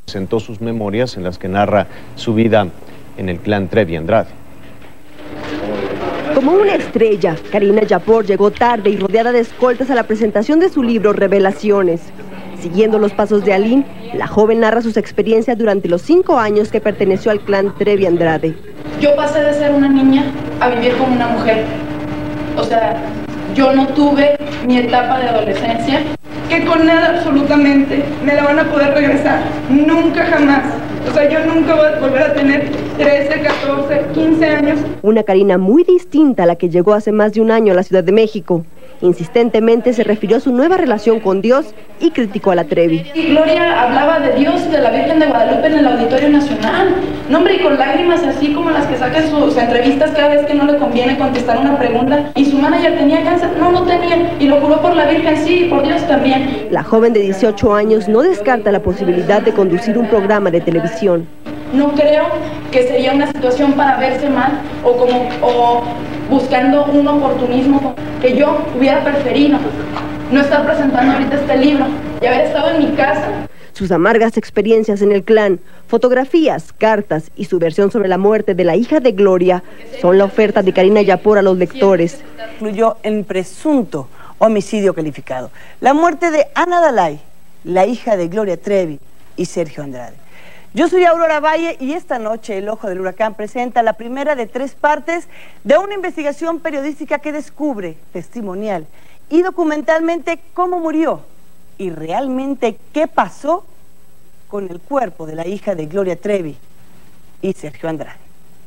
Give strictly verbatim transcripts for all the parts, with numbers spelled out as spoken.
presentó sus memorias en las que narra su vida en el clan Trevi Andrade. Como una estrella, Karina Yapor llegó tarde y rodeada de escoltas a la presentación de su libro Revelaciones. Siguiendo los pasos de Aline, la joven narra sus experiencias durante los cinco años que perteneció al clan Trevi Andrade. Yo pasé de ser una niña a vivir como una mujer. O sea, yo no tuve mi etapa de adolescencia, que con nada absolutamente me la van a poder regresar. Nunca jamás. O sea, yo nunca voy a volver a tener trece, catorce, quince años. Una Karina muy distinta a la que llegó hace más de un año a la Ciudad de México. Insistentemente se refirió a su nueva relación con Dios y criticó a la Trevi. Y Gloria hablaba de Dios y de la Virgen de Guadalupe en el Auditorio Nacional. No, hombre, y con lágrimas así como las que saca en sus entrevistas cada vez que no le conviene contestar una pregunta. ¿Y su manager tenía cáncer? No, no tenía. Y lo juró por la Virgen, sí, y por Dios también. La joven de dieciocho años no descarta la posibilidad de conducir un programa de televisión. No creo que sería una situación para verse mal o como o buscando un oportunismo, que yo hubiera preferido no estar presentando ahorita este libro y haber estado en mi casa. Sus amargas experiencias en el clan, fotografías, cartas y su versión sobre la muerte de la hija de Gloria son la oferta de Karina Yapor a los lectores. Incluyó en presunto homicidio calificado la muerte de Ana Dalai, la hija de Gloria Trevi y Sergio Andrade. Yo soy Aurora Valle y esta noche El Ojo del Huracán presenta la primera de tres partes de una investigación periodística que descubre testimonial y documentalmente cómo murió y realmente qué pasó con el cuerpo de la hija de Gloria Trevi y Sergio Andrade.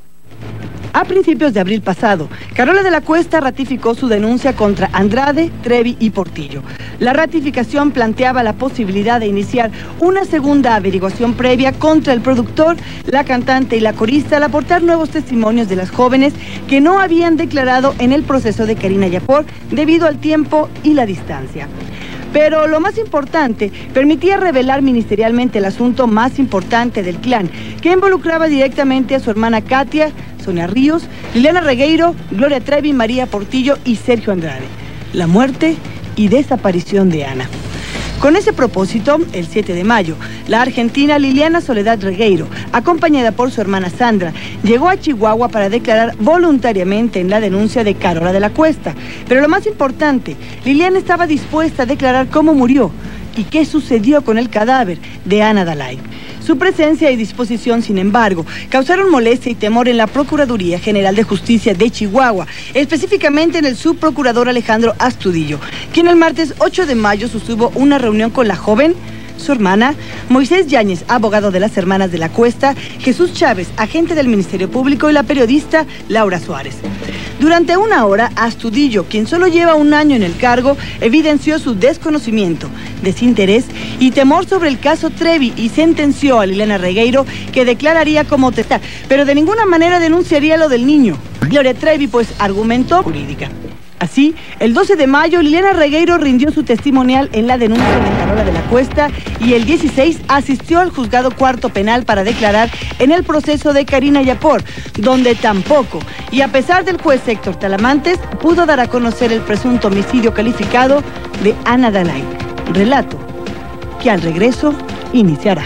A principios de abril pasado, Carola de la Cuesta ratificó su denuncia contra Andrade, Trevi y Portillo. La ratificación planteaba la posibilidad de iniciar una segunda averiguación previa contra el productor, la cantante y la corista al aportar nuevos testimonios de las jóvenes que no habían declarado en el proceso de Karina Yapor debido al tiempo y la distancia. Pero lo más importante, permitía revelar ministerialmente el asunto más importante del clan, que involucraba directamente a su hermana Katia, Sonia Ríos, Liliana Regueiro, Gloria Trevi, María Portillo y Sergio Andrade. La muerte y desaparición de Ana. Con ese propósito, el siete de mayo, la argentina Liliana Soledad Regueiro, acompañada por su hermana Sandra, llegó a Chihuahua para declarar voluntariamente en la denuncia de Carola de la Cuesta. Pero lo más importante, Liliana estaba dispuesta a declarar cómo murió y qué sucedió con el cadáver de Ana Dalai. Su presencia y disposición, sin embargo, causaron molestia y temor en la Procuraduría General de Justicia de Chihuahua, específicamente en el subprocurador Alejandro Astudillo, quien el martes ocho de mayo sostuvo una reunión con la joven, su hermana, Moisés Yáñez, abogado de las hermanas de la Cuesta, Jesús Chávez, agente del Ministerio Público, y la periodista Laura Suárez. Durante una hora, Astudillo, quien solo lleva un año en el cargo, evidenció su desconocimiento, desinterés y temor sobre el caso Trevi y sentenció a Liliana Regueiro que declararía como testigo, pero de ninguna manera denunciaría lo del niño. Gloria Trevi, pues, argumentó jurídica. Así, el doce de mayo, Liliana Regueiro rindió su testimonial en la denuncia de Carola de la Cuesta y el dieciséis asistió al juzgado cuarto penal para declarar en el proceso de Karina Yapor, donde tampoco, y a pesar del juez Héctor Talamantes, pudo dar a conocer el presunto homicidio calificado de Ana Dalai. Relato que al regreso iniciará.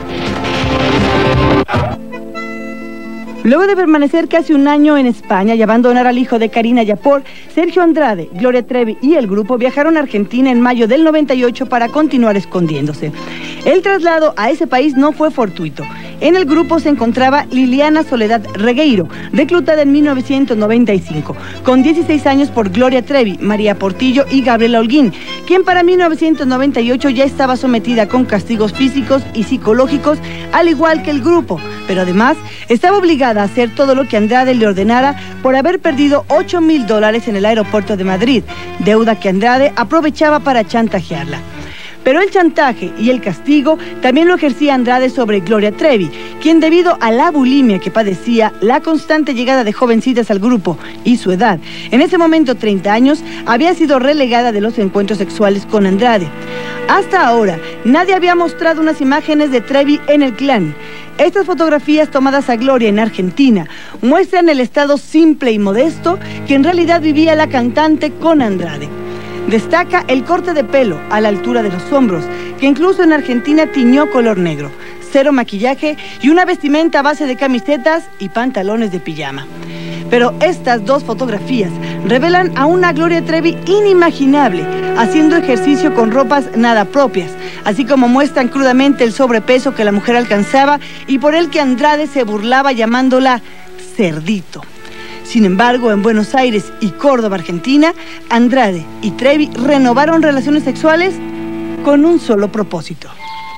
Luego de permanecer casi un año en España y abandonar al hijo de Karina Yapor, Sergio Andrade, Gloria Trevi y el grupo viajaron a Argentina en mayo del noventa y ocho para continuar escondiéndose. El traslado a ese país no fue fortuito. En el grupo se encontraba Liliana Soledad Regueiro, reclutada en mil novecientos noventa y cinco, con dieciséis años por Gloria Trevi, María Portillo y Gabriela Holguín, quien para mil novecientos noventa y ocho ya estaba sometida con castigos físicos y psicológicos, al igual que el grupo, pero además estaba obligada a hacer todo lo que Andrade le ordenara por haber perdido ocho mil dólares en el aeropuerto de Madrid, deuda que Andrade aprovechaba para chantajearla. Pero el chantaje y el castigo también lo ejercía Andrade sobre Gloria Trevi, quien debido a la bulimia que padecía, la constante llegada de jovencitas al grupo y su edad, en ese momento treinta años, había sido relegada de los encuentros sexuales con Andrade. Hasta ahora, nadie había mostrado unas imágenes de Trevi en el clan. Estas fotografías tomadas a Gloria en Argentina muestran el estado simple y modesto que en realidad vivía la cantante con Andrade. Destaca el corte de pelo a la altura de los hombros, que incluso en Argentina tiñó color negro. cero maquillaje y una vestimenta a base de camisetas y pantalones de pijama. Pero estas dos fotografías revelan a una Gloria Trevi inimaginable, haciendo ejercicio con ropas nada propias, así como muestran crudamente el sobrepeso que la mujer alcanzaba y por el que Andrade se burlaba llamándola cerdito. Sin embargo, en Buenos Aires y Córdoba, Argentina, Andrade y Trevi renovaron relaciones sexuales con un solo propósito.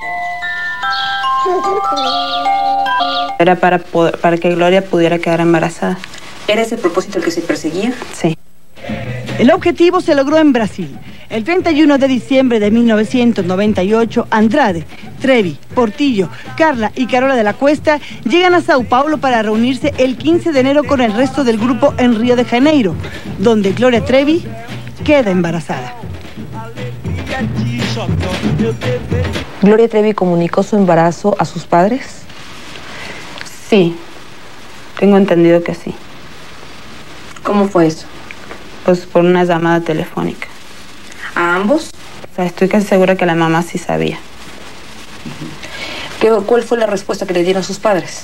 Era para, poder, para que Gloria pudiera quedar embarazada. ¿Era ese el propósito el que se perseguía? Sí. El objetivo se logró en Brasil. El treinta y uno de diciembre de mil novecientos noventa y ocho, Andrade, Trevi, Portillo, Carla y Carola de la Cuesta llegan a Sao Paulo para reunirse el quince de enero con el resto del grupo en Río de Janeiro, donde Gloria Trevi queda embarazada. ¿Gloria Trevi comunicó su embarazo a sus padres? Sí, tengo entendido que sí. ¿Cómo fue eso? Pues por una llamada telefónica. ¿A ambos? O sea, estoy casi segura que la mamá sí sabía. ¿Qué, ¿Cuál fue la respuesta que le dieron sus padres?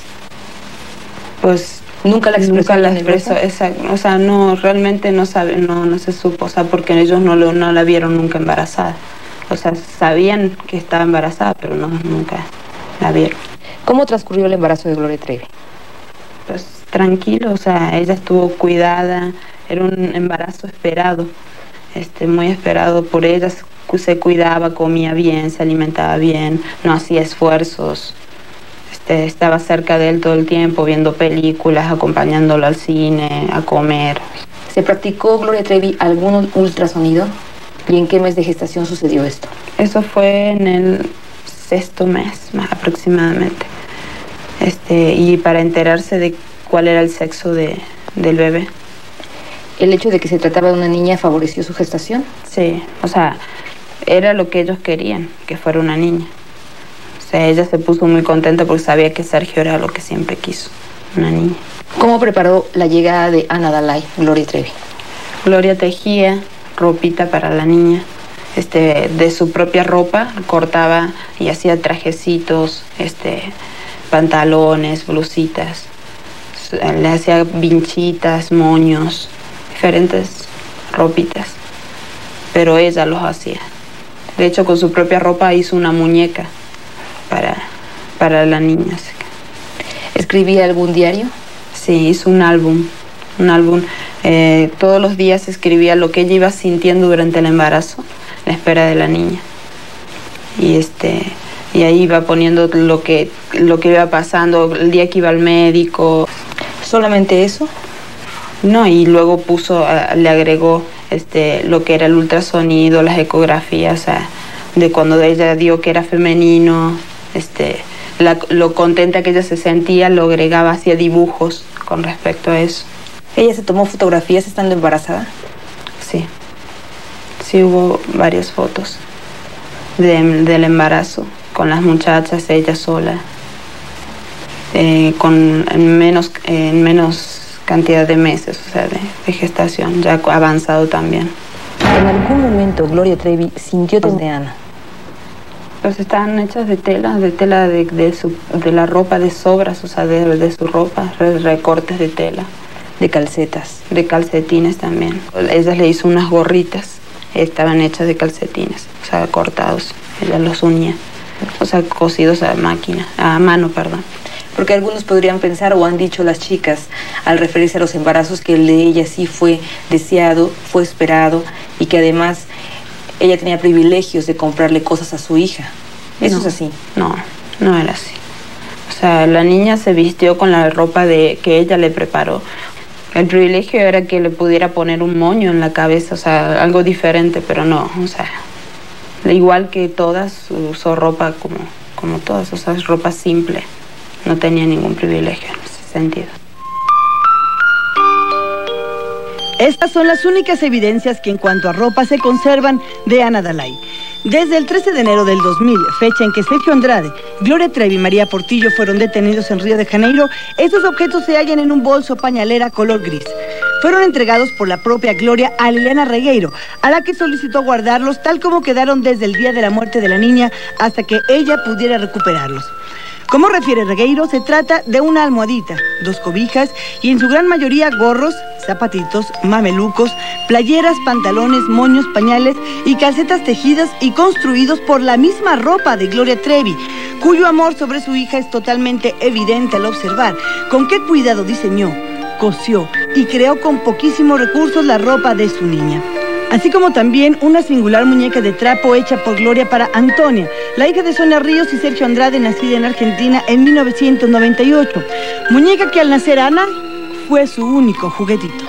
Pues nunca la expresó. Nunca la expresó, esa, o sea, no, realmente no sabe, no, no se supo, o sea, porque ellos no, lo, no la vieron nunca embarazada. O sea, sabían que estaba embarazada, pero no, nunca la vieron. ¿Cómo transcurrió el embarazo de Gloria Trevi? Pues tranquilo, o sea, ella estuvo cuidada, era un embarazo esperado, este, muy esperado por ella, se cuidaba, comía bien, se alimentaba bien, no hacía esfuerzos, este, estaba cerca de él todo el tiempo, viendo películas, acompañándolo al cine, a comer. ¿Se practicó, Gloria Trevi, algún ultrasonido? ¿Y en qué mes de gestación sucedió esto? Eso fue en el sexto mes, más aproximadamente. Este, y para enterarse de cuál era el sexo de, del bebé. ¿El hecho de que se trataba de una niña favoreció su gestación? Sí, o sea, era lo que ellos querían, que fuera una niña. O sea, ella se puso muy contenta porque sabía que Sergio era lo que siempre quiso, una niña. ¿Cómo preparó la llegada de Ana Dalai, Gloria Trevi? Gloria tejía ropita para la niña. Este, de su propia ropa cortaba y hacía trajecitos, este, pantalones, blusitas. Le hacía vinchitas, moños, diferentes ropitas. Pero ella los hacía. De hecho, con su propia ropa hizo una muñeca para, para la niña. ¿Escribía algún diario? Sí, hizo un álbum. Un álbum. Eh, todos los días escribía lo que ella iba sintiendo durante el embarazo, la espera de la niña. Y este y ahí iba poniendo lo que lo que iba pasando, el día que iba al médico. ¿Solamente eso? No, y luego puso, le agregó este lo que era el ultrasonido, las ecografías, o sea, de cuando ella dio que era femenino, este la, lo contenta que ella se sentía, lo agregaba, hacía dibujos con respecto a eso. ¿Ella se tomó fotografías estando embarazada? Sí. Sí hubo varias fotos de, del embarazo, con las muchachas, ella sola, eh, con en menos, eh, en menos cantidad de meses, o sea, de, de gestación, ya avanzado también. ¿En algún momento Gloria Trevi sintió tos de Ana? Pues estaban hechas de tela, de tela de, de, su, de la ropa, de sobras, o sea, de, de su ropa, recortes de tela. De calcetas. De calcetines también. Ella le hizo unas gorritas, estaban hechas de calcetines, o sea, cortados. Ella los unía, o sea, cosidos a máquina, a mano, perdón. Porque algunos podrían pensar, o han dicho las chicas, al referirse a los embarazos, que el de ella sí fue deseado, fue esperado, y que además ella tenía privilegios de comprarle cosas a su hija. ¿Eso no, es así? No, no era así. O sea, la niña se vistió con la ropa de, que ella le preparó. El privilegio era que le pudiera poner un moño en la cabeza, o sea, algo diferente, pero no, o sea, igual que todas, usó ropa como, como todas, o sea, ropa simple. No tenía ningún privilegio en ese sentido. Estas son las únicas evidencias que en cuanto a ropa se conservan de Ana Dalai. Desde el trece de enero del dos mil, fecha en que Sergio Andrade, Gloria Trevi y María Portillo fueron detenidos en Río de Janeiro, estos objetos se hallan en un bolso pañalera color gris. Fueron entregados por la propia Gloria a Liliana Regueiro, a la que solicitó guardarlos tal como quedaron desde el día de la muerte de la niña hasta que ella pudiera recuperarlos. Como refiere Regueiro, se trata de una almohadita, dos cobijas y en su gran mayoría gorros, zapatitos, mamelucos, playeras, pantalones, moños, pañales y calcetas tejidas y construidos por la misma ropa de Gloria Trevi, cuyo amor sobre su hija es totalmente evidente al observar con qué cuidado diseñó, cosió y creó con poquísimos recursos la ropa de su niña. Así como también una singular muñeca de trapo hecha por Gloria para Antonia, la hija de Sonia Ríos y Sergio Andrade, nacida en Argentina en mil novecientos noventa y ocho. Muñeca que al nacer Ana fue su único juguetito.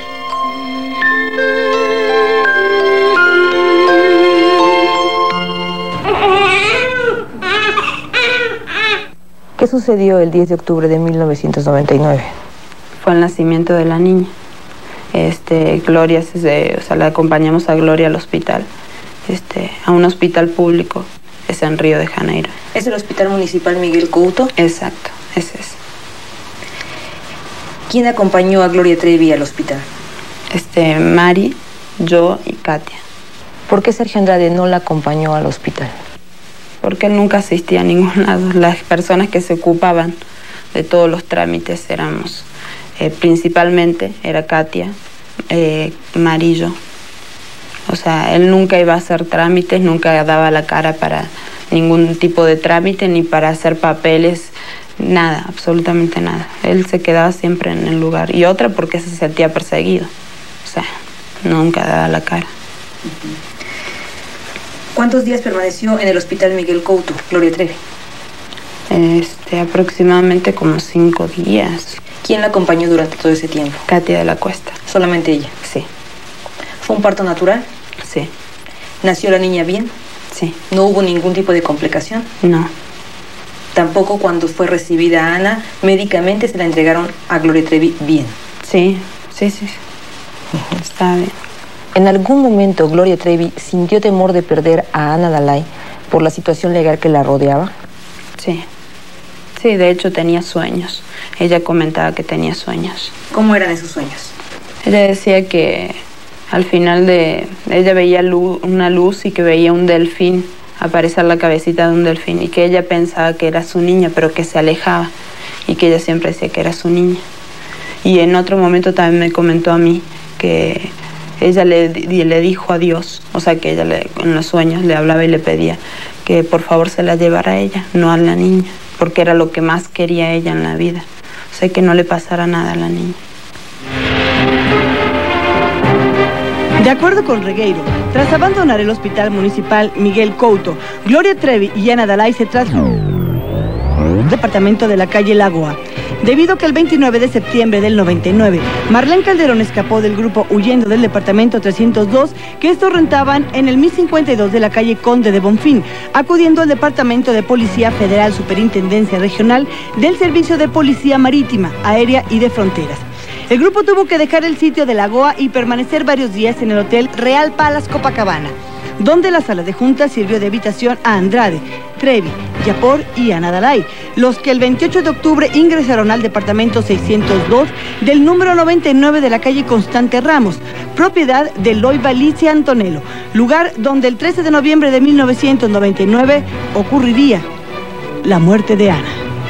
¿Qué sucedió el diez de octubre de mil novecientos noventa y nueve? Fue el nacimiento de la niña. Este, Gloria, se, o sea, la acompañamos a Gloria al hospital, este, a un hospital público, es en Río de Janeiro. ¿Es el Hospital Municipal Miguel Couto? Exacto, ese es. ¿Quién acompañó a Gloria Trevi al hospital? Este, Mari, yo y Katia. ¿Por qué Sergio Andrade no la acompañó al hospital? Porque él nunca asistía a ningún lado. Las personas que se ocupaban de todos los trámites éramos, eh, principalmente era Katia, eh, Mari y yo. O sea, él nunca iba a hacer trámites, nunca daba la cara para ningún tipo de trámite, ni para hacer papeles, nada, absolutamente nada. Él se quedaba siempre en el lugar. Y otra porque se sentía perseguido. O sea, nunca daba la cara. ¿Cuántos días permaneció en el Hospital Miguel Couto, Gloria Trevi? Este, aproximadamente como cinco días. ¿Quién la acompañó durante todo ese tiempo? Katia de la Cuesta. ¿Solamente ella? Sí. ¿Fue un parto natural? Sí. ¿Nació la niña bien? Sí. ¿No hubo ningún tipo de complicación? No. Tampoco cuando fue recibida Ana, médicamente se la entregaron a Gloria Trevi bien. Sí, sí, sí. Uh-huh. Está bien. ¿En algún momento Gloria Trevi sintió temor de perder a Ana Dalai por la situación legal que la rodeaba? Sí. Sí, de hecho tenía sueños. Ella comentaba que tenía sueños. ¿Cómo eran esos sueños? Ella decía que al final de... Ella veía luz, una luz y que veía un delfín, aparecer la cabecita de un delfín, y que ella pensaba que era su niña, pero que se alejaba, y que ella siempre decía que era su niña. Y en otro momento también me comentó a mí que ella le, le dijo a Dios, o sea que ella le, en los sueños le hablaba y le pedía que por favor se la llevara a ella, no a la niña, porque era lo que más quería ella en la vida. O sea, que no le pasara nada a la niña. De acuerdo con Regueiro, tras abandonar el Hospital Municipal Miguel Couto, Gloria Trevi y Ana Dalai se trasladaron al departamento de la calle Lagoa, debido a que el veintinueve de septiembre del noventa y nueve, Marlene Calderón escapó del grupo huyendo del departamento trescientos dos, que estos rentaban en el mil cincuenta y dos de la calle Conde de Bonfín, acudiendo al Departamento de Policía Federal Superintendencia Regional del Servicio de Policía Marítima, Aérea y de Fronteras. El grupo tuvo que dejar el sitio de Lagoa y permanecer varios días en el Hotel Real Palace Copacabana, donde la sala de juntas sirvió de habitación a Andrade, Trevi, Yapor y Ana Dalai, los que el veintiocho de octubre ingresaron al departamento seiscientos dos del número noventa y nueve de la calle Constante Ramos, propiedad de Loy Valicia Antonello, lugar donde el trece de noviembre de mil novecientos noventa y nueve ocurriría la muerte de Ana.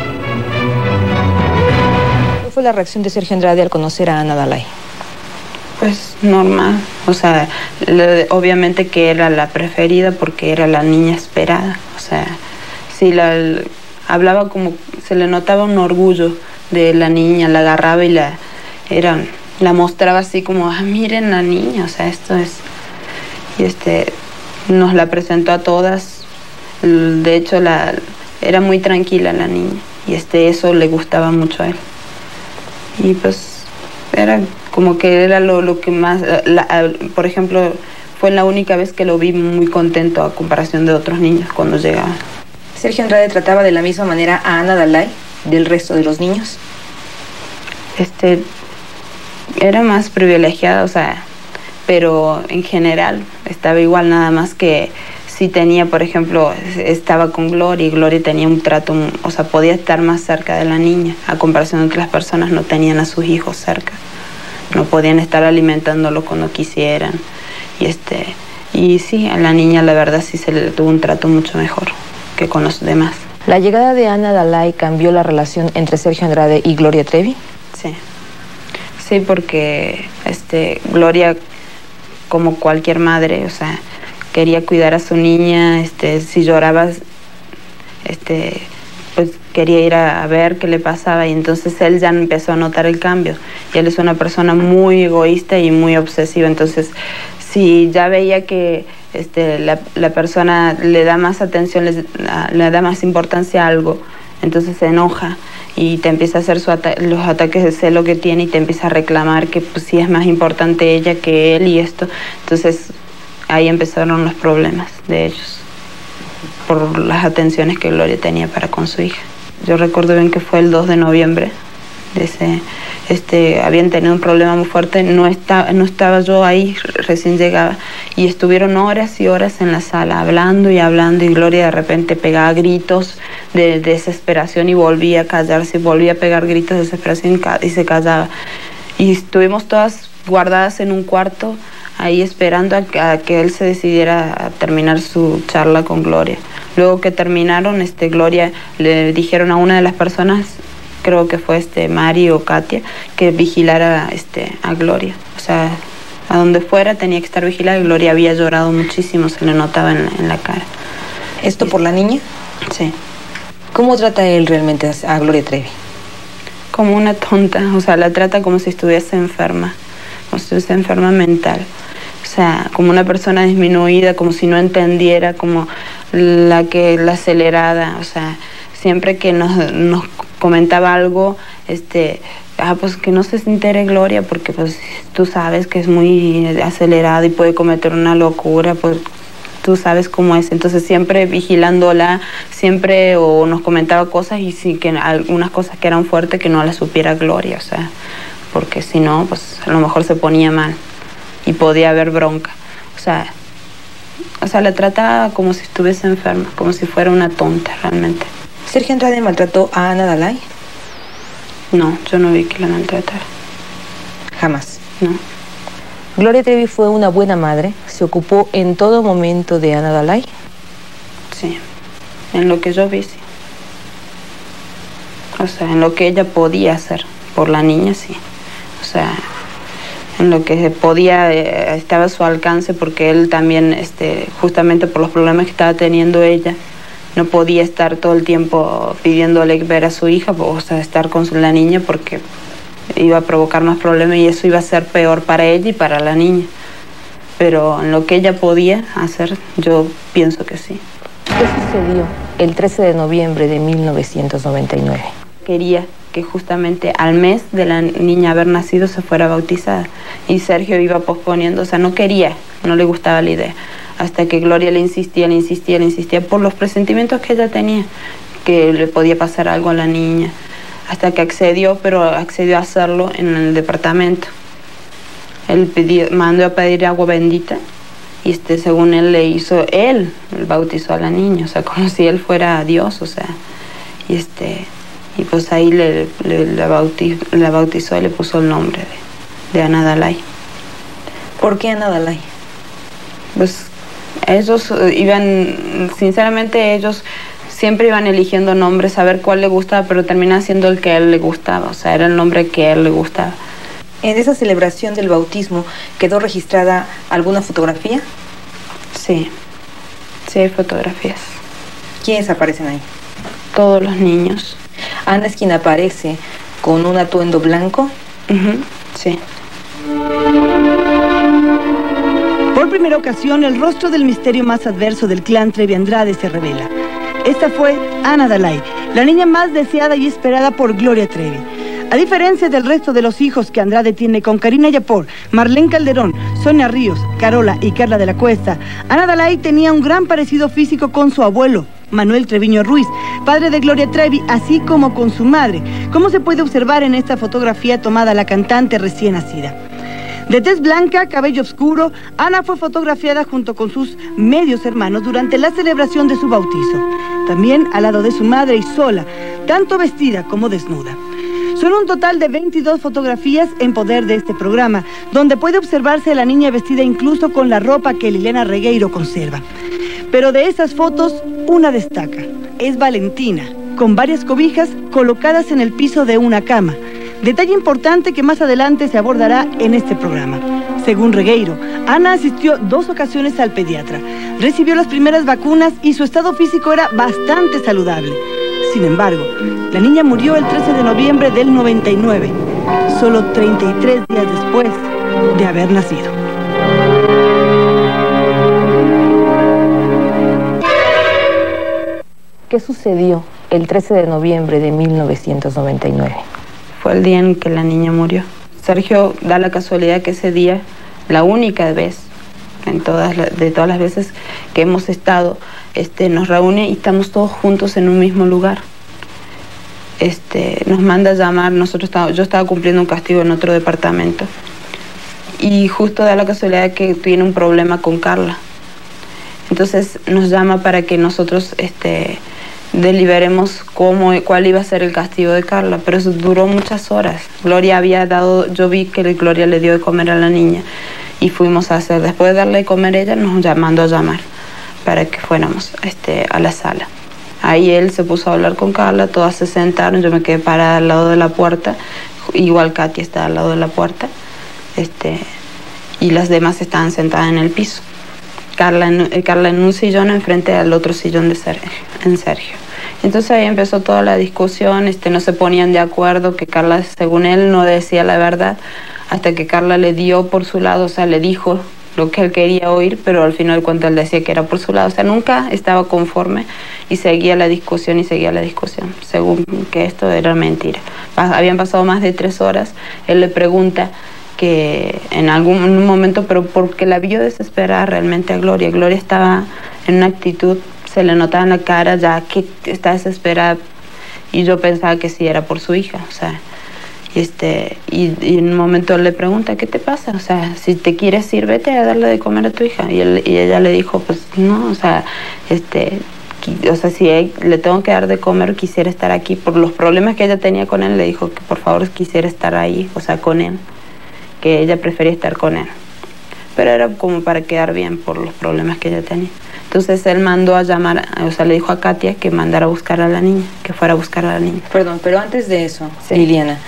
¿Cuál fue la reacción de Sergio Andrade al conocer a Ana Dalai? Pues normal, o sea, le, obviamente que era la preferida porque era la niña esperada, o sea, sí, la, hablaba como, se le notaba un orgullo de la niña, la agarraba y la, era, la mostraba así como, ah, miren la niña, o sea, esto es, y este, nos la presentó a todas, de hecho, la, era muy tranquila la niña, y este, eso le gustaba mucho a él, y pues, era como que era lo, lo que más, la, por ejemplo, fue la única vez que lo vi muy contento a comparación de otros niños cuando llegaban. ¿Sergio Andrade trataba de la misma manera a Ana Dalai del resto de los niños? Este, era más privilegiada, o sea, pero en general estaba igual, nada más que sí tenía, por ejemplo, estaba con Gloria y Gloria tenía un trato, o sea, podía estar más cerca de la niña, a comparación de que las personas no tenían a sus hijos cerca, no podían estar alimentándolo cuando quisieran, y este, y sí, a la niña la verdad sí se le tuvo un trato mucho mejor que con los demás. ¿La llegada de Ana Dalai cambió la relación entre Sergio Andrade y Gloria Trevi? Sí. Sí, porque este, Gloria, como cualquier madre, o sea, quería cuidar a su niña, este, si lloraba, este, pues quería ir a, a ver qué le pasaba, y entonces él ya empezó a notar el cambio. Y él es una persona muy egoísta y muy obsesiva, entonces si ya veía que este, la, la persona le da más atención, le, le da más importancia a algo, entonces se enoja y te empieza a hacer su ata los ataques de celo que tiene y te empieza a reclamar que pues, sí es más importante ella que él y esto. Entonces ahí empezaron los problemas de ellos por las atenciones que Gloria tenía para con su hija. Yo recuerdo bien que fue el dos de noviembre. De ese, este, habían tenido un problema muy fuerte, no, está, no estaba yo ahí, recién llegaba, y estuvieron horas y horas en la sala hablando y hablando, y Gloria de repente pegaba gritos de, de desesperación y volvía a callarse, volvía a pegar gritos de desesperación y se callaba. Y estuvimos todas guardadas en un cuarto ahí esperando a que, a que él se decidiera a terminar su charla con Gloria. Luego que terminaron, este, Gloria le dijeron a una de las personas, creo que fue este Mari o Katia, que vigilara este, a Gloria. O sea, a donde fuera tenía que estar vigilada, y Gloria había llorado muchísimo, se le notaba en, en la cara. ¿Esto por la niña? Sí. ¿Cómo trata él realmente a Gloria Trevi? Como una tonta, o sea, la trata como si estuviese enferma, como si estuviese enferma mental. O sea, como una persona disminuida, como si no entendiera, como la que la acelerada, o sea, siempre que nos, nos comentaba algo, este, ah, pues que no se entere Gloria, porque pues tú sabes que es muy acelerada y puede cometer una locura, pues tú sabes cómo es. Entonces siempre vigilándola, siempre o nos comentaba cosas y sí que algunas cosas que eran fuertes que no las supiera Gloria, o sea, porque si no, pues a lo mejor se ponía mal y podía haber bronca. O sea, o sea, la trataba como si estuviese enferma, como si fuera una tonta realmente. ¿Sergio Andrade maltrató a Ana Dalai? No, yo no vi que la maltratara. Jamás. No. ¿Gloria Trevi fue una buena madre? ¿Se ocupó en todo momento de Ana Dalai? Sí, en lo que yo vi, sí. O sea, en lo que ella podía hacer por la niña, sí. O sea, en lo que podía, eh, estaba a su alcance, porque él también, este, justamente por los problemas que estaba teniendo ella, no podía estar todo el tiempo pidiéndole ver a su hija, o sea, estar con la niña, porque iba a provocar más problemas y eso iba a ser peor para ella y para la niña. Pero en lo que ella podía hacer, yo pienso que sí. ¿Qué sucedió el trece de noviembre de mil novecientos noventa y nueve? Quería que justamente al mes de la niña haber nacido se fuera bautizada. Y Sergio iba posponiendo, o sea, no quería, no le gustaba la idea. Hasta que Gloria le insistía, le insistía, le insistía por los presentimientos que ella tenía, que le podía pasar algo a la niña. Hasta que accedió, pero accedió a hacerlo en el departamento. Él pidió, mandó a pedir agua bendita y este, según él le hizo, él, él bautizó a la niña, o sea, como si él fuera Dios, o sea, y este, y pues ahí le, le, la, bautizó, la bautizó y le puso el nombre de, de Ana Dalai. ¿Por qué Ana Dalai? Pues ellos iban, sinceramente ellos siempre iban eligiendo nombres, a ver cuál le gustaba, pero terminaba siendo el que a él le gustaba, o sea, era el nombre que a él le gustaba. ¿En esa celebración del bautismo quedó registrada alguna fotografía? Sí, sí hay fotografías. ¿Quiénes aparecen ahí? Todos los niños. ¿Ana es quien aparece con un atuendo blanco? Uh-huh, sí. Por primera ocasión, el rostro del misterio más adverso del clan Trevi Andrade se revela. Esta fue Ana Dalai, la niña más deseada y esperada por Gloria Trevi. A diferencia del resto de los hijos que Andrade tiene con Karina Yapor, Marlene Calderón, Sonia Ríos, Carola y Carla de la Cuesta, Ana Dalai tenía un gran parecido físico con su abuelo, Manuel Treviño Ruiz, padre de Gloria Trevi, así como con su madre, como se puede observar en esta fotografía tomada la cantante recién nacida. De tez blanca, cabello oscuro, Ana fue fotografiada junto con sus medios hermanos durante la celebración de su bautizo. También al lado de su madre y sola, tanto vestida como desnuda. Son un total de veintidós fotografías en poder de este programa, donde puede observarse a la niña vestida incluso con la ropa que Liliana Regueiro conserva. Pero de esas fotos, una destaca. Es Valentina, con varias cobijas colocadas en el piso de una cama. Detalle importante que más adelante se abordará en este programa. Según Regueiro, Ana asistió dos ocasiones al pediatra. Recibió las primeras vacunas y su estado físico era bastante saludable. Sin embargo, la niña murió el trece de noviembre del noventa y nueve, solo treinta y tres días después de haber nacido. ¿Qué sucedió el trece de noviembre de mil novecientos noventa y nueve? Fue el día en que la niña murió. Sergio da la casualidad que ese día, la única vez, en todas la, de todas las veces que hemos estado, este, nos reúne y estamos todos juntos en un mismo lugar. Este, nos manda a llamar, nosotros estaba, yo estaba cumpliendo un castigo en otro departamento. Y justo da la casualidad que tiene un problema con Carla. Entonces nos llama para que nosotros este, deliberemos cómo, cuál iba a ser el castigo de Carla, pero eso duró muchas horas. Gloria había dado, yo vi que Gloria le dio de comer a la niña y fuimos a hacer, después de darle de comer ella, nos mandó a llamar para que fuéramos este, a la sala. Ahí él se puso a hablar con Carla, todas se sentaron, yo me quedé parada al lado de la puerta, igual Katia estaba al lado de la puerta, este, y las demás estaban sentadas en el piso. Carla en, eh, Carla en un sillón enfrente al otro sillón de Sergio, en Sergio. Entonces ahí empezó toda la discusión, este, no se ponían de acuerdo, que Carla, según él, no decía la verdad, hasta que Carla le dio por su lado, o sea, le dijo lo que él quería oír, pero al final cuando él decía que era por su lado, o sea, nunca estaba conforme y seguía la discusión y seguía la discusión, según que esto era mentira. Habían pasado más de tres horas, él le pregunta que en algún momento, pero porque la vio desesperada realmente a Gloria. Gloria estaba en una actitud, se le notaba en la cara ya que está desesperada, y yo pensaba que sí era por su hija, o sea, este, y, y en un momento él le pregunta, ¿qué te pasa? O sea, si te quieres ir, vete a darle de comer a tu hija. Y, él, y ella le dijo, pues no, o sea, este, o sea, si él, le tengo que dar de comer, quisiera estar aquí. Por los problemas que ella tenía con él, le dijo que por favor quisiera estar ahí, o sea, con él, que ella prefería estar con él. Pero era como para quedar bien por los problemas que ella tenía. Entonces él mandó a llamar, o sea, le dijo a Katia que mandara a buscar a la niña, que fuera a buscar a la niña. Perdón, pero antes de eso, sí. Liliana,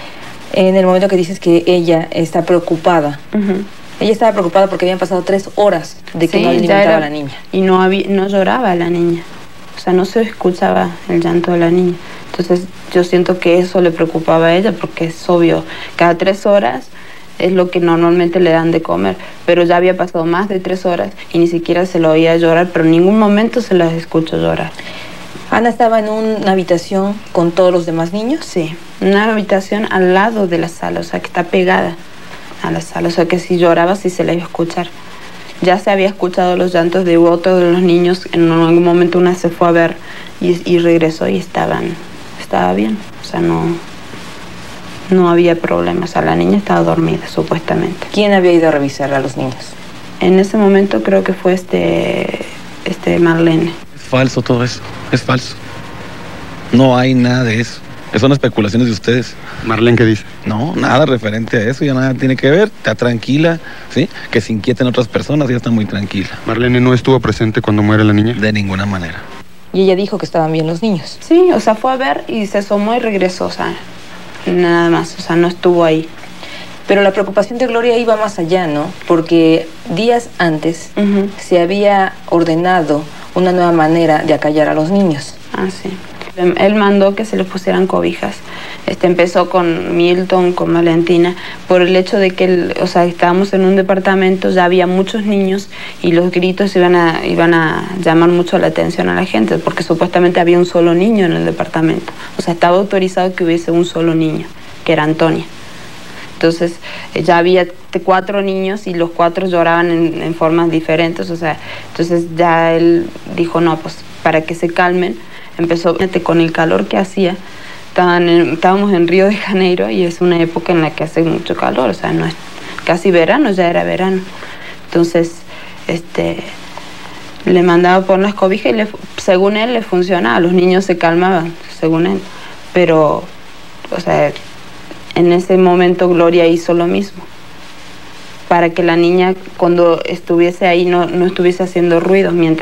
en el momento que dices que ella está preocupada, uh-huh. ella estaba preocupada porque habían pasado tres horas de que sí, no alimentaba era, a la niña. Y no, había, no lloraba la niña, o sea, no se escuchaba el llanto de la niña. Entonces yo siento que eso le preocupaba a ella, porque es obvio, cada tres horas es lo que normalmente le dan de comer, pero ya había pasado más de tres horas y ni siquiera se lo oía llorar, pero en ningún momento se las escuchó llorar. ¿Ana estaba en una habitación con todos los demás niños? Sí, una habitación al lado de la sala, o sea, que está pegada a la sala, o sea, que si lloraba sí se la iba a escuchar. Ya se había escuchado los llantos de otro de los niños, en algún momento una se fue a ver y, y regresó y estaban, estaba bien, o sea, no, no había problema, o sea, la niña estaba dormida, supuestamente. ¿Quién había ido a revisar a los niños? En ese momento creo que fue este, este Marlene. Falso todo eso, es falso. No hay nada de eso. Son especulaciones de ustedes. ¿Marlene qué dice? No, nada referente a eso, ya nada tiene que ver. Está tranquila, ¿sí? Que se inquieten otras personas, ya está muy tranquila. ¿Marlene no estuvo presente cuando muere la niña? De ninguna manera. ¿Y ella dijo que estaban bien los niños? Sí, o sea, fue a ver y se asomó y regresó, o sea, nada más, o sea, no estuvo ahí. Pero la preocupación de Gloria iba más allá, ¿no? Porque días antes uh-huh. se había ordenado una nueva manera de acallar a los niños. Ah, sí. Él mandó que se les pusieran cobijas. Este, empezó con Milton, con Valentina, por el hecho de que, el, o sea, estábamos en un departamento, ya había muchos niños y los gritos iban a, iban a llamar mucho la atención a la gente, porque supuestamente había un solo niño en el departamento. O sea, estaba autorizado que hubiese un solo niño, que era Antonia. Entonces ya había cuatro niños y los cuatro lloraban en, en formas diferentes, o sea, entonces ya él dijo, no, pues para que se calmen, empezó con el calor que hacía, estaban en, estábamos en Río de Janeiro y es una época en la que hace mucho calor, o sea, no es casi verano, ya era verano. Entonces, este, le mandaba por las cobijas y le, según él le funcionaba, los niños se calmaban, según él, pero, o sea, en ese momento Gloria hizo lo mismo, para que la niña cuando estuviese ahí no, no estuviese haciendo ruido mientras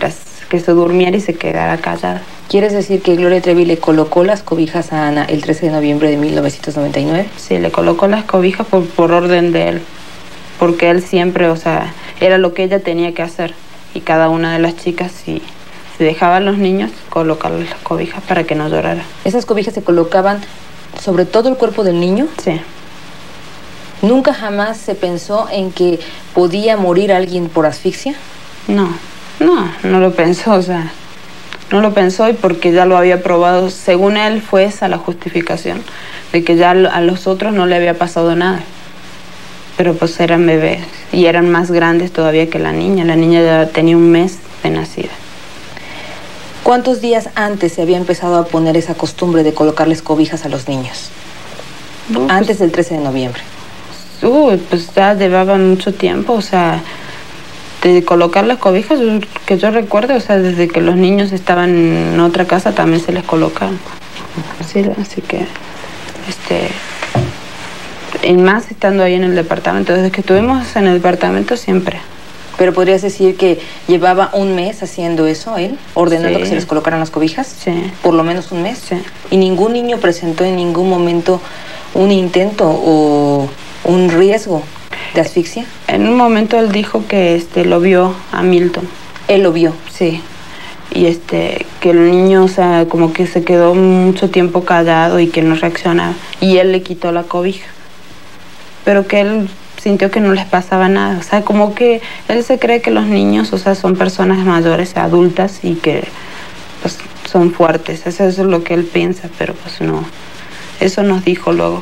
que se durmiera y se quedara callada. ¿Quieres decir que Gloria Trevi le colocó las cobijas a Ana el trece de noviembre de mil novecientos noventa y nueve? Sí, le colocó las cobijas por, por orden de él, porque él siempre, o sea, era lo que ella tenía que hacer. Y cada una de las chicas, si, si dejaba a los niños, colocarles las cobijas para que no llorara. ¿Esas cobijas se colocaban sobre todo el cuerpo del niño? Sí. ¿Nunca jamás se pensó en que podía morir alguien por asfixia? No, no, no lo pensó, o sea, no lo pensó y porque ya lo había probado. Según él fue esa la justificación, de que ya a los otros no le había pasado nada. Pero pues eran bebés y eran más grandes todavía que la niña. La niña ya tenía un mes de nacida. ¿Cuántos días antes se había empezado a poner esa costumbre de colocarles cobijas a los niños? Uh, antes pues, del trece de noviembre. Uh, pues ya llevaba mucho tiempo, o sea, de colocar las cobijas, que yo recuerdo, o sea, desde que los niños estaban en otra casa también se les colocaban. Sí, así que, este, y más estando ahí en el departamento, desde que estuvimos en el departamento siempre. ¿Pero podrías decir que llevaba un mes haciendo eso él, ordenando sí. que se les colocaran las cobijas? Sí. ¿Por lo menos un mes? Sí. ¿Y ningún niño presentó en ningún momento un intento o un riesgo de asfixia? En un momento él dijo que este lo vio a Milton. ¿Él lo vio? Sí. Y este, que el niño, o sea, como que se quedó mucho tiempo callado y que no reaccionaba. Y él le quitó la cobija. Pero que él sintió que no les pasaba nada. O sea, como que él se cree que los niños, o sea, son personas mayores, adultas y que pues son fuertes. Eso, eso es lo que él piensa, pero pues no. Eso nos dijo luego.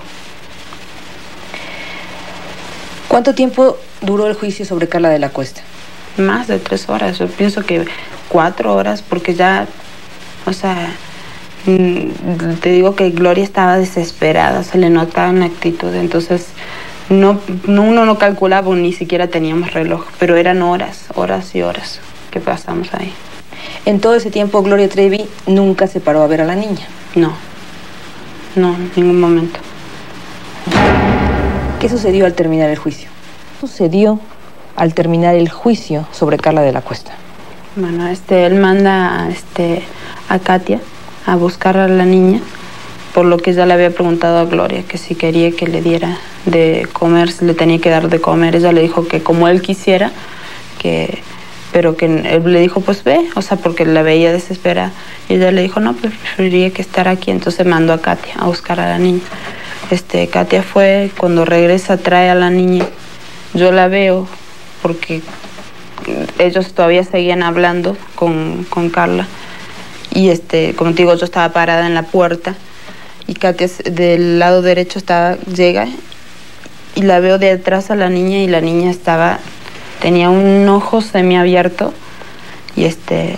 ¿Cuánto tiempo duró el juicio sobre Carla de la Cuesta? Más de tres horas. Yo pienso que cuatro horas, porque ya, o sea, te digo que Gloria estaba desesperada, se le notaba en la actitud, entonces no, no uno no calculaba, ni siquiera teníamos reloj, pero eran horas, horas y horas que pasamos ahí. En todo ese tiempo Gloria Trevi nunca se paró a ver a la niña. No, no, en ningún momento. ¿Qué sucedió al terminar el juicio? ¿Qué sucedió al terminar el juicio sobre Carla de la Cuesta? Bueno, este, él manda este, a Katia a buscar a la niña, por lo que ella le había preguntado a Gloria que si quería que le diera de comer, si le tenía que dar de comer. Ella le dijo que como él quisiera, que, pero que él le dijo pues ve, o sea, porque la veía desesperada. Y ella le dijo no, pues preferiría que estar aquí. Entonces mandó a Katia a buscar a la niña. Este, Katia fue, cuando regresa trae a la niña. Yo la veo porque ellos todavía seguían hablando con, con Carla. Y este, como te digo, yo estaba parada en la puerta y Katia del lado derecho estaba, llega y la veo de atrás a la niña y la niña estaba, tenía un ojo semiabierto y este,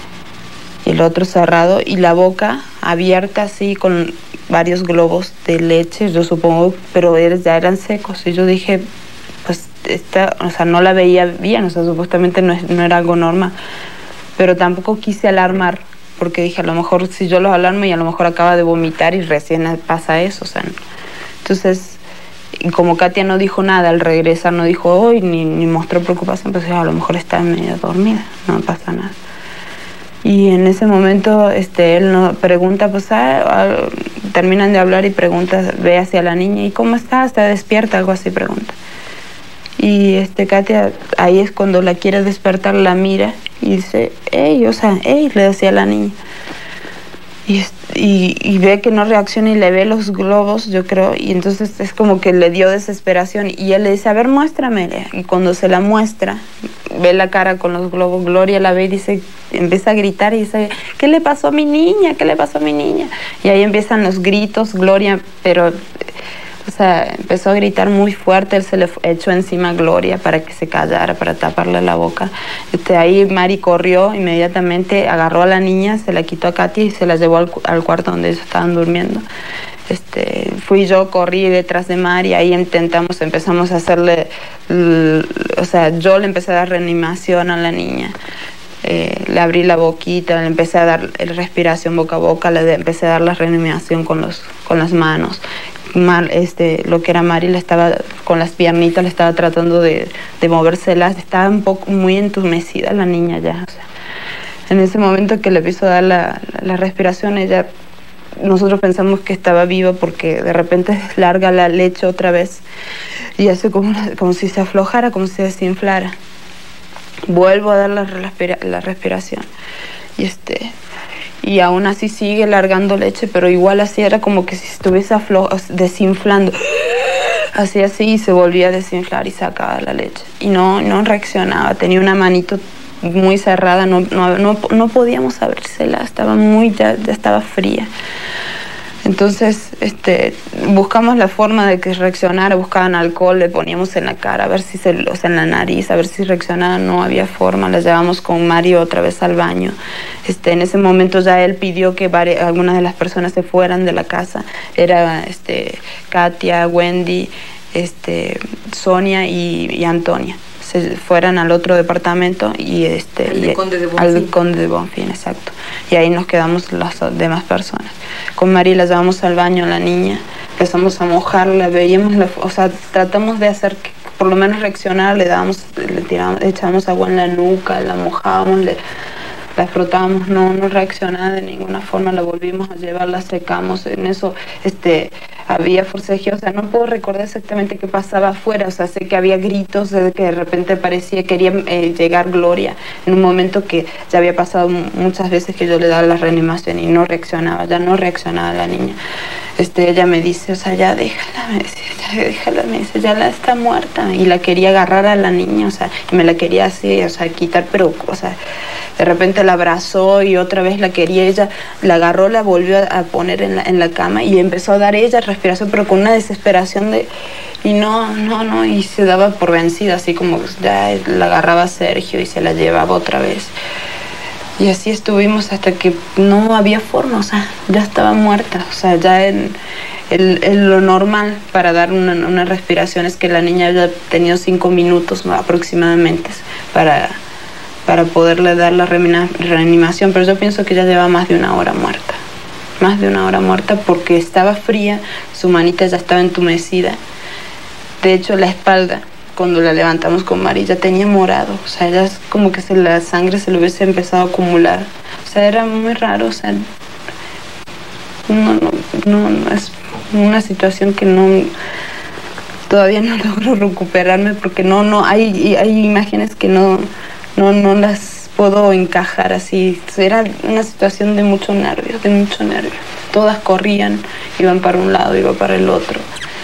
y el otro cerrado y la boca abierta así con varios globos de leche, yo supongo, pero ya eran secos. Y yo dije, pues, esta, o sea, no la veía bien, o sea, supuestamente no, es, no era algo normal. Pero tampoco quise alarmar, porque dije, a lo mejor si yo los alarmo y a lo mejor acaba de vomitar y recién pasa eso, o sea. Entonces, y como Katia no dijo nada al regresar, no dijo hoy, ni, ni mostró preocupación, pues a lo mejor está medio dormida, no pasa nada. Y en ese momento este, él nos pregunta, pues ah, ah, terminan de hablar y pregunta, ve hacia la niña, ¿y cómo está? ¿Está despierta? Algo así pregunta. Y este, Katia, ahí es cuando la quiere despertar, la mira y dice, ¡ey! O sea, ¡ey! Le decía a la niña. Y, y, y ve que no reacciona y le ve los globos, yo creo, y entonces es como que le dio desesperación y él le dice, a ver, muéstramela. Y cuando se la muestra, ve la cara con los globos, Gloria la ve y dice, empieza a gritar y dice, ¿qué le pasó a mi niña? ¿Qué le pasó a mi niña? Y ahí empiezan los gritos, Gloria, pero, o sea, empezó a gritar muy fuerte, él se le echó encima a Gloria para que se callara, para taparle la boca. Este, ahí Mari corrió inmediatamente, agarró a la niña, se la quitó a Katia y se la llevó al, al cuarto donde ellos estaban durmiendo. Este, fui yo, corrí detrás de Mari, ahí intentamos, empezamos a hacerle, o sea, yo le empecé a dar reanimación a la niña. Eh, le abrí la boquita, le empecé a dar respiración boca a boca, le empecé a dar la reanimación con, los, con las manos. Mar, este, lo que era Mari le estaba con las piernitas, le estaba tratando de, de movérselas, estaba un poco muy entumecida la niña ya, o sea. En ese momento que le empezó a dar la, la, la respiración, ella, nosotros pensamos que estaba viva porque de repente larga la leche otra vez y hace como, una, como si se aflojara, como si se desinflara. Vuelvo a dar la, respira, la respiración y, este, y aún así sigue largando leche, pero igual así era como que si estuviese aflo, desinflando. Así así y se volvía a desinflar y sacaba la leche. Y no, no reaccionaba, tenía una manito muy cerrada, no, no, no, no podíamos abrírsela, estaba muy, ya, ya estaba fría. Entonces este, buscamos la forma de que reaccionara, buscaban alcohol, le poníamos en la cara, a ver si se, o sea, en la nariz, a ver si reaccionaba, no había forma, la llevamos con Mario otra vez al baño. Este, en ese momento ya él pidió que varias, algunas de las personas se fueran de la casa, era este, Katia, Wendy, este, Sonia y, y Antonia. Se fueran al otro departamento y este al de y, Conde de Bonfim. al Conde de Bonfim, exacto. Y ahí nos quedamos las demás personas. Con Mari la llevamos al baño a la niña, empezamos a mojarla, veíamos, la, o sea, tratamos de hacer que por lo menos reaccionara, le dábamos, le tirábamos, le echábamos agua en la nuca, la mojábamos, le, la frotábamos, no, no reaccionaba de ninguna forma, la volvimos a llevar, la secamos, en eso este, había forcejeo, o sea, no puedo recordar exactamente qué pasaba afuera, o sea, sé que había gritos, de que de repente parecía, quería eh, llegar Gloria, en un momento que ya había pasado muchas veces que yo le daba la reanimación y no reaccionaba, ya no reaccionaba la niña. Este, ella me dice, o sea, ya déjala, me dice, ya déjala, me dice, ya la está muerta, y la quería agarrar a la niña, o sea, y me la quería así, o sea, quitar, pero, o sea, de repente la abrazó y otra vez la quería, ella la agarró, la volvió a poner en la, en la cama y empezó a dar ella respiración, pero con una desesperación de, y no, no, no, y se daba por vencida, así como ya la agarraba Sergio y se la llevaba otra vez. Y así estuvimos hasta que no había forma, o sea, ya estaba muerta, o sea, ya en, el, en lo normal para dar una, una respiración es que la niña haya tenido cinco minutos aproximadamente para, para poderle dar la reanimación, pero yo pienso que ya lleva más de una hora muerta, más de una hora muerta porque estaba fría, su manita ya estaba entumecida, de hecho la espalda, cuando la levantamos con Mari, ya tenía morado, o sea, ya es como que se, la sangre se le hubiese empezado a acumular, o sea, era muy raro, o sea, no, no, no, no es una situación que no, todavía no logro recuperarme porque no, no, hay, hay imágenes que no, no, no las puedo encajar así, era una situación de mucho nervio, de mucho nervio, todas corrían, iban para un lado, iban para el otro.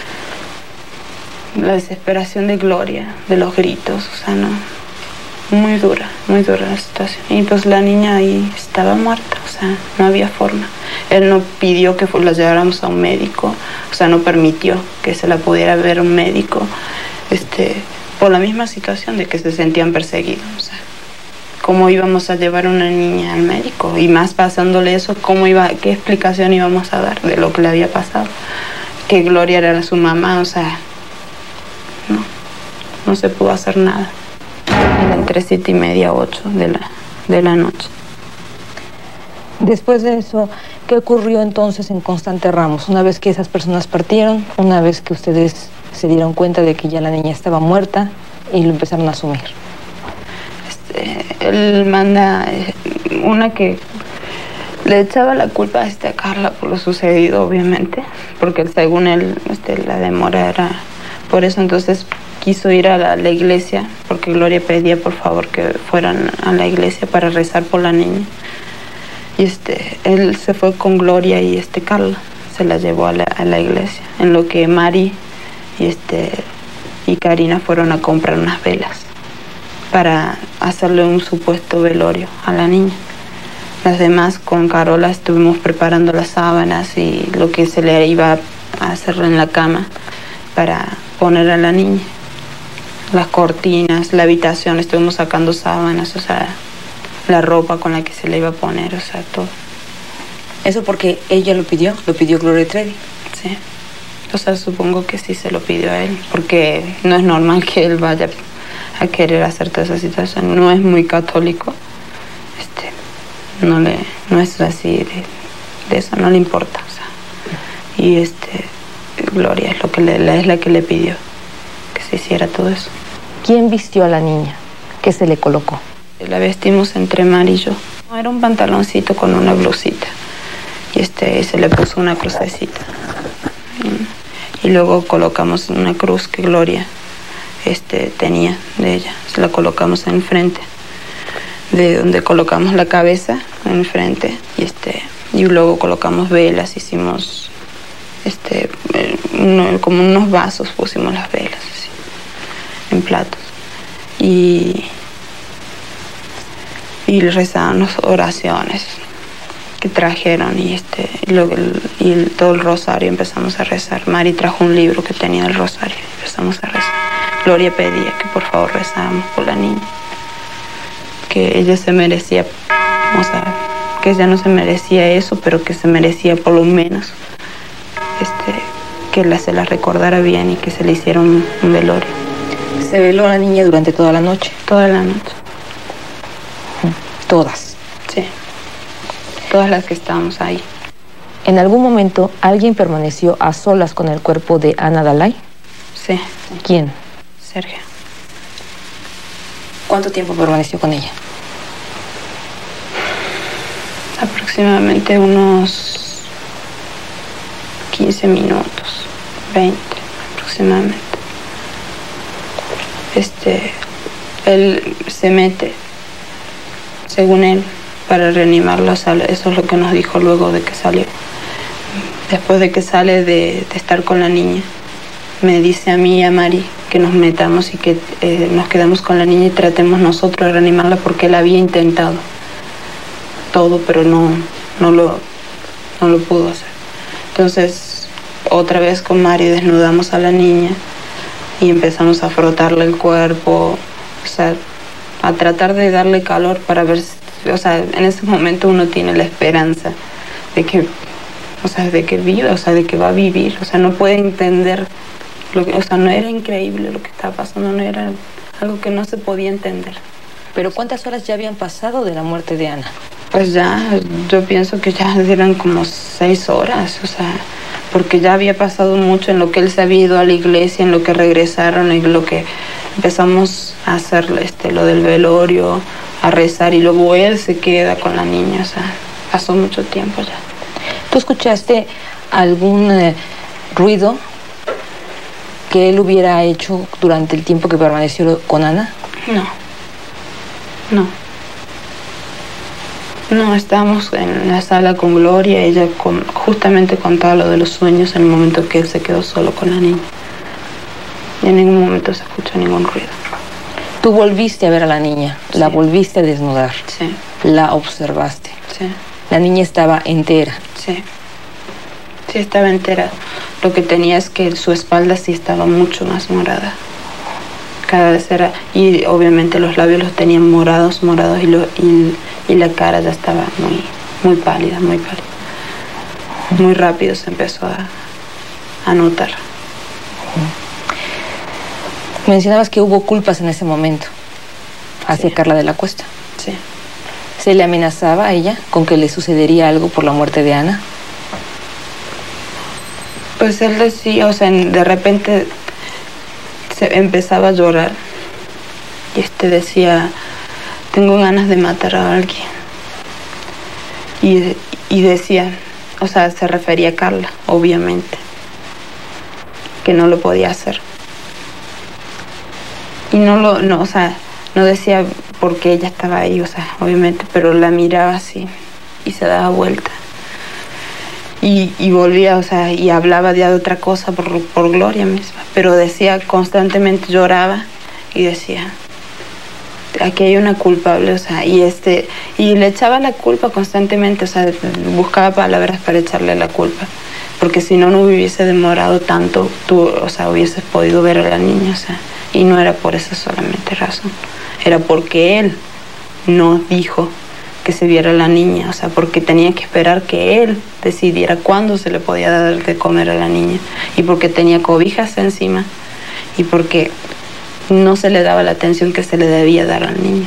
La desesperación de Gloria, de los gritos, o sea, no, muy dura, muy dura la situación. Y pues la niña ahí estaba muerta, o sea, no había forma. Él no pidió que la lleváramos a un médico, o sea, no permitió que se la pudiera ver un médico, este, por la misma situación de que se sentían perseguidos, o sea, ¿cómo íbamos a llevar a una niña al médico? Y más pasándole eso, ¿cómo iba, qué explicación íbamos a dar de lo que le había pasado? Que Gloria era su mamá, o sea, no, no se pudo hacer nada. Era entre siete y media, ocho de la, de la noche. Después de eso, ¿qué ocurrió entonces en Constante Ramos? Una vez que esas personas partieron, una vez que ustedes se dieron cuenta de que ya la niña estaba muerta y lo empezaron a asumir. Este, él manda una que le echaba la culpa a, este, a Carla por lo sucedido, obviamente, porque según él este, la demora era por eso, entonces quiso ir a la, a la iglesia, porque Gloria pedía por favor que fueran a la iglesia para rezar por la niña. Y este, él se fue con Gloria y este Carla, se la llevó a la, a la iglesia, en lo que Mari y, este, y Karina fueron a comprar unas velas para hacerle un supuesto velorio a la niña. Las demás con Carola estuvimos preparando las sábanas y lo que se le iba a hacer en la cama para poner a la niña. Las cortinas, la habitación, estuvimos sacando sábanas, o sea, la ropa con la que se le iba a poner, o sea, todo. ¿Eso porque ella lo pidió? ¿Lo pidió Gloria Trevi? Sí. O sea, supongo que sí se lo pidió a él, porque no es normal que él vaya a querer hacer toda esa situación. No es muy católico. Este, no le, no es así de, de eso, no le importa, o sea. Y este, Gloria es lo que le, es la que le pidió que se hiciera todo eso. ¿Quién vistió a la niña? ¿Qué se le colocó? La vestimos entre Mari y yo. Era un pantaloncito con una blusita y este, se le puso una crucecita. Y, y luego colocamos una cruz que Gloria este, tenía de ella. Se la colocamos enfrente, de donde colocamos la cabeza enfrente y, este, y luego colocamos velas, hicimos este, uno, como unos vasos, pusimos las velas así, en platos. Y... y rezábamos oraciones que trajeron y, este, y, luego el, y el, todo el rosario empezamos a rezar. Mari trajo un libro que tenía el rosario y empezamos a rezar. Gloria pedía que por favor rezáramos por la niña, que ella se merecía, o sea, que ella no se merecía eso, pero que se merecía por lo menos este, que la, se la recordara bien y que se le hiciera un, un velorio. ¿Se veló a la niña durante toda la noche? Toda la noche. Todas. Sí, todas las que estábamos ahí. ¿En algún momento alguien permaneció a solas con el cuerpo de Ana Dalai? Sí. ¿Quién? Sergio. ¿Cuánto tiempo permaneció con ella? Aproximadamente unos quince minutos, veinte aproximadamente. Este, él se mete, según él, para reanimarlo. Eso es lo que nos dijo luego de que salió. Después de que sale de, de estar con la niña, me dice a mí y a Mari que nos metamos y que eh, nos quedamos con la niña y tratemos nosotros de reanimarla, porque él había intentado todo, pero no, no, lo, no lo pudo hacer. Entonces, otra vez con Mari desnudamos a la niña y empezamos a frotarle el cuerpo, o sea, a tratar de darle calor para ver, o sea, en ese momento uno tiene la esperanza de que, o sea, de que viva, o sea, de que va a vivir, o sea, no puede entender, lo que, o sea, no era increíble lo que estaba pasando, no era algo que no se podía entender. ¿Pero cuántas horas ya habían pasado de la muerte de Ana? Pues ya, yo pienso que ya eran como seis horas, o sea, porque ya había pasado mucho en lo que él se había ido a la iglesia, en lo que regresaron, en lo que empezamos a hacer este, lo del velorio, a rezar, y luego él se queda con la niña, o sea, pasó mucho tiempo ya. ¿Tú escuchaste algún eh, ruido que él hubiera hecho durante el tiempo que permaneció con Ana? No, no. No, estábamos en la sala con Gloria, ella con, justamente contaba lo de los sueños en el momento que él se quedó solo con la niña. Y en ningún momento se escuchó ningún ruido. Tú volviste a ver a la niña, sí. La volviste a desnudar. Sí. La observaste. Sí. La niña estaba entera. Sí. Sí, estaba entera. Lo que tenía es que su espalda sí estaba mucho más morada. Cada vez era... Y obviamente los labios los tenían morados, morados, y, lo, y, y la cara ya estaba muy, muy pálida, muy pálida. Muy rápido se empezó a, a notar. Mencionabas que hubo culpas en ese momento hacia sí. Carla de la Cuesta. Sí. ¿Se le amenazaba a ella con que le sucedería algo por la muerte de Ana? Pues él decía, o sea, de repente se empezaba a llorar y este decía, tengo ganas de matar a alguien. Y, y decía, o sea, se refería a Carla, obviamente, que no lo podía hacer. Y no lo, no, o sea, no decía porque ella estaba ahí, o sea, obviamente, pero la miraba así y se daba vuelta. Y, y volvía, o sea, y hablaba de otra cosa por, por Gloria misma, pero decía constantemente, lloraba y decía, aquí hay una culpable, o sea, y este, y le echaba la culpa constantemente, o sea, buscaba palabras para echarle la culpa, porque si no, no hubiese demorado tanto, tú, o sea, hubieses podido ver a la niña, o sea, y no era por esa solamente razón, era porque él no dijo que se viera la niña, o sea, porque tenía que esperar que él decidiera cuándo se le podía dar de comer a la niña, y porque tenía cobijas encima, y porque no se le daba la atención que se le debía dar al niño.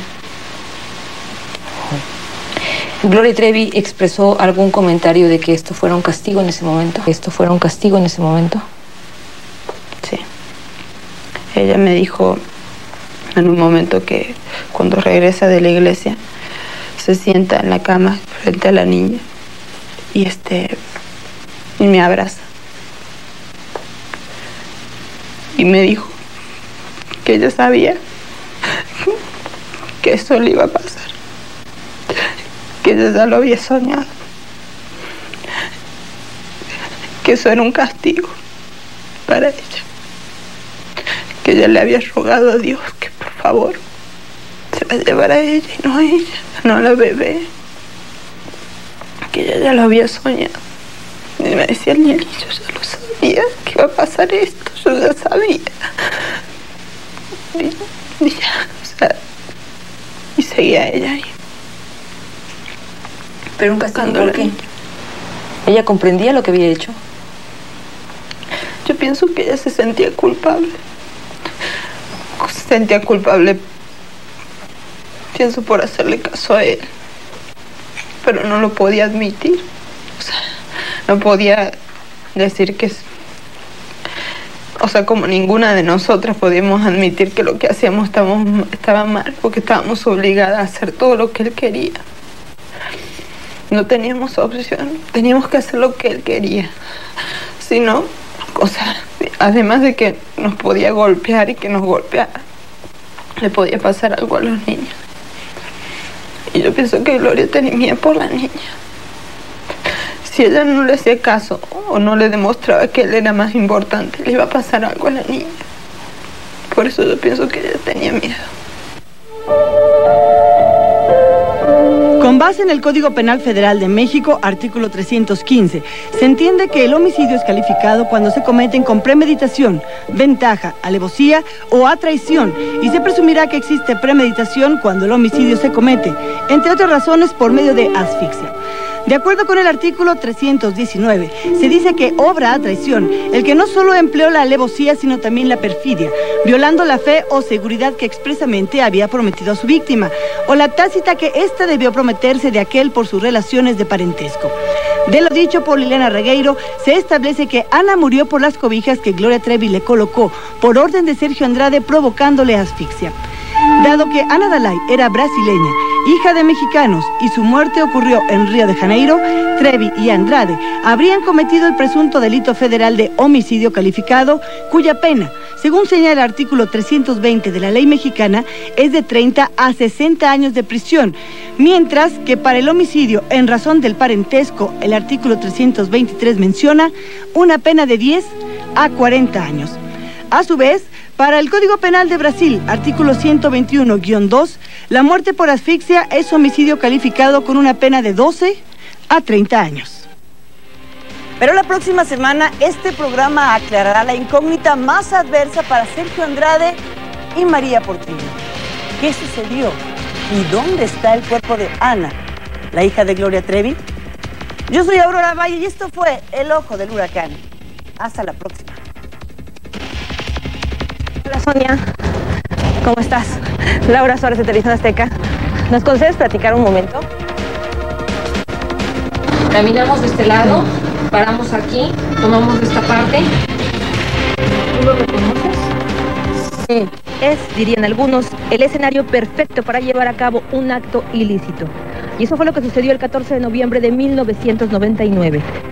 Gloria Trevi expresó algún comentario de que esto fuera un castigo en ese momento. ¿Esto fuera un castigo en ese momento? Sí. Ella me dijo en un momento que cuando regresa de la iglesia se sienta en la cama frente a la niña y este y me abraza y me dijo que ella sabía que eso le iba a pasar, que ella ya lo había soñado, que eso era un castigo para ella, que ella le había rogado a Dios que por favor se la llevara a ella y no a ella, no a la bebé, que ella ya lo había soñado. Y me decía, Niel, yo ya lo sabía, que iba a pasar esto, yo ya sabía. Y, y ya, o sea, y seguía ella ahí. Pero un castigo, ¿por qué? ¿Ella comprendía lo que había hecho? Yo pienso que ella se sentía culpable. Se sentía culpable, pienso, por hacerle caso a él. Pero no lo podía admitir. O sea, no podía decir que... O sea, como ninguna de nosotras podíamos admitir que lo que hacíamos estábamos, estaba mal, porque estábamos obligadas a hacer todo lo que él quería. No teníamos opción, teníamos que hacer lo que él quería. Si no, o sea, además de que nos podía golpear y que nos golpeara, le podía pasar algo a los niños. Y yo pienso que Gloria tenía miedo por la niña. Si ella no le hacía caso o no le demostraba que él era más importante, le iba a pasar algo a la niña. Por eso yo pienso que ella tenía miedo. Con base en el Código Penal Federal de México, artículo trescientos quince, se entiende que el homicidio es calificado cuando se cometen con premeditación, ventaja, alevosía o a traición, y se presumirá que existe premeditación cuando el homicidio se comete, entre otras razones, por medio de asfixia. De acuerdo con el artículo trescientos diecinueve, se dice que obra a traición el que no solo empleó la alevosía, sino también la perfidia, violando la fe o seguridad que expresamente había prometido a su víctima, o la tácita que ésta debió prometerse de aquel por sus relaciones de parentesco. De lo dicho por Liliana Regueiro, se establece que Ana murió por las cobijas que Gloria Trevi le colocó, por orden de Sergio Andrade, provocándole asfixia. Dado que Ana Dalai era brasileña, hija de mexicanos, y su muerte ocurrió en Río de Janeiro, Trevi y Andrade habrían cometido el presunto delito federal de homicidio calificado, cuya pena, según señala el artículo trescientos veinte de la ley mexicana, es de treinta a sesenta años de prisión, mientras que para el homicidio en razón del parentesco, el artículo trescientos veintitrés menciona una pena de diez a cuarenta años. A su vez, para el Código Penal de Brasil, artículo ciento veintiuno guión dos, la muerte por asfixia es homicidio calificado con una pena de doce a treinta años. Pero la próxima semana este programa aclarará la incógnita más adversa para Sergio Andrade y María Portillo. ¿Qué sucedió? ¿Y dónde está el cuerpo de Ana, la hija de Gloria Trevi? Yo soy Aurora Valle y esto fue El Ojo del Huracán. Hasta la próxima. Hola Sonia, ¿cómo estás? Laura Suárez de Televisión Azteca. ¿Nos concedes platicar un momento? Caminamos de este lado, paramos aquí, tomamos de esta parte. ¿Tú lo reconoces? Sí, es, dirían algunos, el escenario perfecto para llevar a cabo un acto ilícito. Y eso fue lo que sucedió el catorce de noviembre de mil novecientos noventa y nueve.